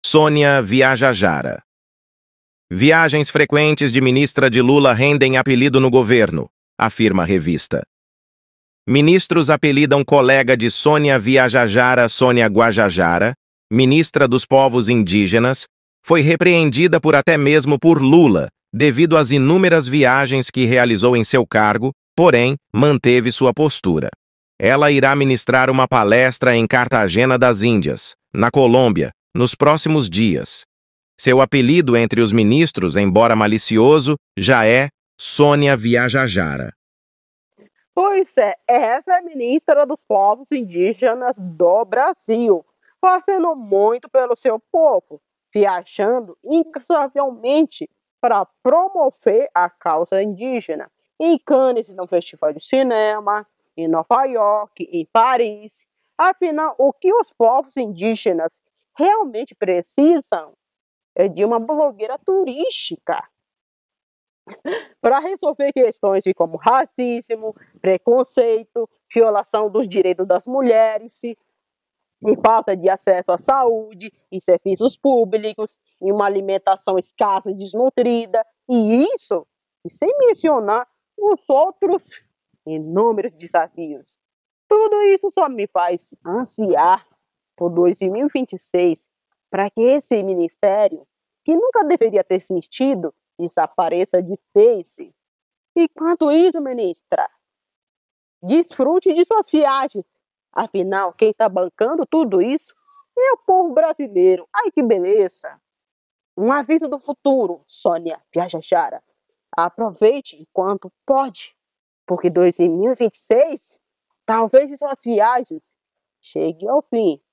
Sônia Guajajara. Viagens frequentes de ministra de Lula rendem apelido no governo, afirma a revista. Ministros apelidam colega de Sônia Guajajara, ministra dos povos indígenas, foi repreendida até mesmo por Lula, devido às inúmeras viagens que realizou em seu cargo, porém, manteve sua postura. Ela irá ministrar uma palestra em Cartagena das Índias, na Colômbia, nos próximos dias. Seu apelido entre os ministros, embora malicioso, já é Sônia Guajajara. Pois é, essa é a ministra dos povos indígenas do Brasil, fazendo muito pelo seu povo, viajando incansavelmente para promover a causa indígena, em Cannes, no Festival de Cinema, em Nova York, em Paris. Afinal, o que os povos indígenas realmente precisam é de uma blogueira turística para resolver questões como racismo, preconceito, violação dos direitos das mulheres, e falta de acesso à saúde e serviços públicos, e uma alimentação escassa e desnutrida, e isso sem mencionar os outros inúmeros desafios. Tudo isso só me faz ansiar por 2026 para que esse ministério, que nunca deveria ter existido, desapareça de vez. Enquanto isso, ministra, desfrute de suas viagens. Afinal, quem está bancando tudo isso é o povo brasileiro. Ai, que beleza! Um aviso do futuro, Sônia Guajajara. Aproveite enquanto pode, porque 2026, talvez suas viagens cheguem ao fim.